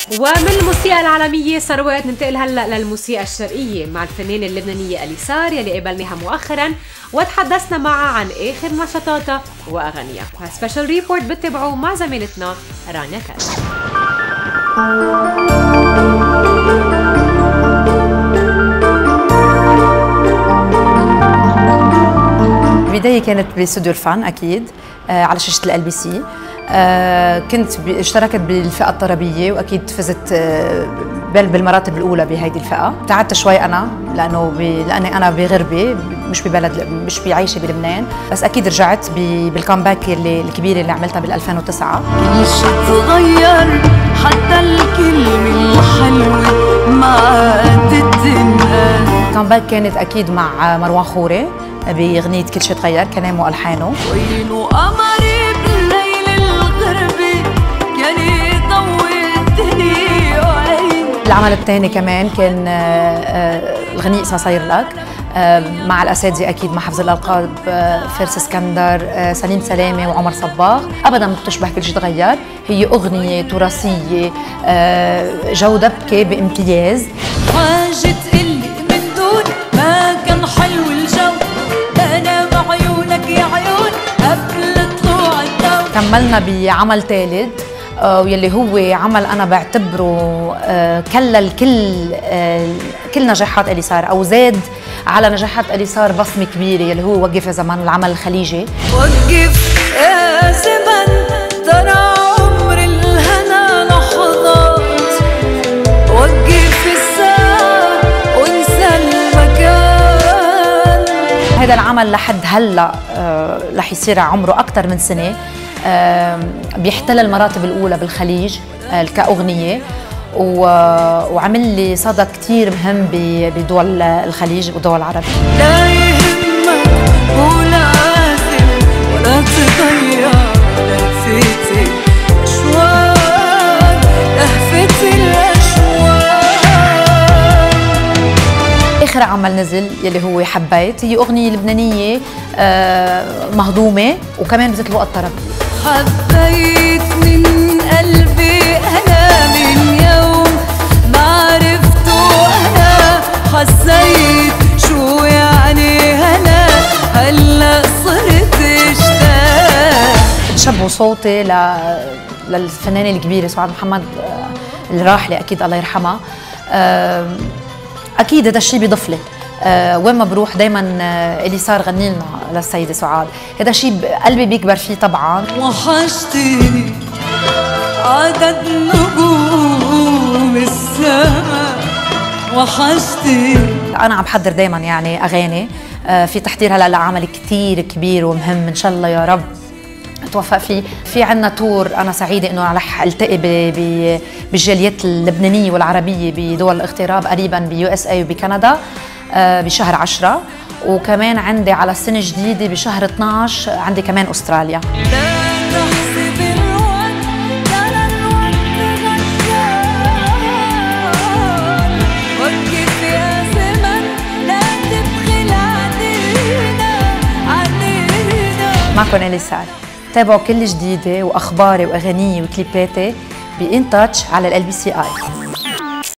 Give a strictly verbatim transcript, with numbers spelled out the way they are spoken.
ومن الموسيقى العالمية ثروات ننتقل هلا للموسيقى الشرقية مع الفنانة اللبنانية اليسار يلي قابلناها مؤخرا وتحدثنا معها عن آخر نشاطاتها وأغانيها. سبيشال ريبورت بتتابعوه مع زميلتنا رانيا كاش. البداية كانت باستوديو الفن أكيد آه على شاشة ال بي سي. آه كنت اشتركت بالفئة الطربية وأكيد فزت آه بالمراتب الأولى بهيدي الفئة. ابتعدت شوي أنا لأنه لأني أنا بغربة مش ببلد مش بعيشة بلبنان، بس أكيد رجعت بالكامباك اللي الكبيرة اللي عملتها بال ألفين وتسعة. كل شي تغير حتى الكلمة الحلوة ما قد تنقال. الكامباك كانت أكيد مع مروان خوري بأغنية كل شي تغير كلامه وألحانه. وينو قمري بالليل الغربي كان يضوي الدنيا وعين. العمل الثاني كمان كان الغنية اسمها صاير لك مع الأساتذة أكيد مع حفظ الألقاب فارس اسكندر سليم سلامة وعمر صباغ. أبدا ما بتشبه كل شي تغير، هي أغنية تراثية جودة بكي بامتياز. حاجة تقلي من دون ما كان حلو الجو، أنا بعيونك يا عيون قبل طلوع الضو. كملنا بعمل ثالث واللي هو عمل أنا بعتبره كلل كل كل نجاحات اليسار أو زاد على نجاحات اليسار بصمة كبيرة، يلي هو وقف يا زمان العمل الخليجي. وقف يا زمن ترى عمر الهنا لحظات، وقف الساعة وانسى المكان. هذا العمل لحد هلا رح يصير عمره أكثر من سنة، بيحتل المراتب الأولى بالخليج كأغنية، وعمل لي صدى كتير مهم بدول الخليج ودول العرب. لا يهمك ولا آثم ولا تضيع لهفتي أشواق لهفتي الأشواق. آخر عمل نزل يلي هو حبيت، هي أغنية لبنانية مهضومة وكمان بذات الوقت طربية. حبيت من قلبي أنا من يوم ما عرفته أنا، حسيت شو يعني هلا هلا صرت اشتاق. شبه صوتي للفنانة الكبيرة سعاد محمد الراحلة أكيد الله يرحمها. أكيد هذا الشيء بيضيف لي أه وين ما بروح دايما اليسار غني لنا للسيدة سعاد، هذا شيء قلبي بيكبر فيه طبعا. وحشتني عدد نجوم السماء، وحشتني. أنا عم بحضر دايما يعني أغاني، أه في تحضير هلا لعمل كتير كبير ومهم إن شاء الله يا رب توفق فيه. في عنا تور أنا سعيدة إنه رح ألتقي بالجاليات اللبنانية والعربية بدول الاغتراب قريبا بيو اس اي وبكندا بشهر عشرة، وكمان عندي على السنة الجديدة بشهر اثنعش عندي كمان أستراليا. معكم اليسار، تابعوا كل جديدة وأخباري وأغانيي وكليباتي بإن تاتش على ال بي سي آي.